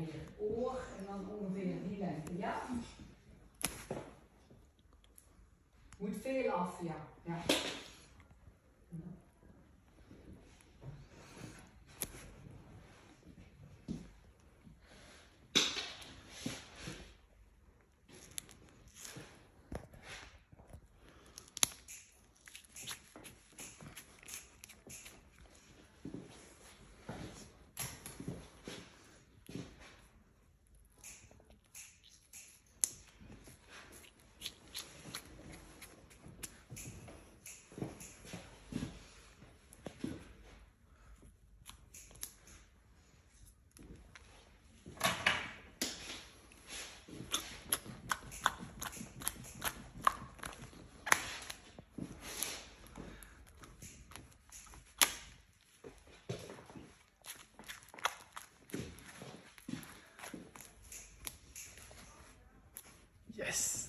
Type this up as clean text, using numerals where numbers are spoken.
hier. Oor en dan ongeveer die lengte, ja? Moet veel af, ja. Ja. Yes.